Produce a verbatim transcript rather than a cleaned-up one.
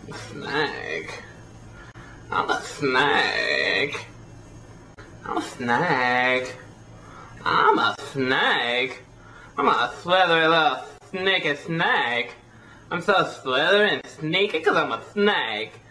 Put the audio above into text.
Snake. I'm a snake. I'm a snake. I'm a snake. I'm a slithery little sneaky snake. I'm so slithery and sneaky because I'm a snake.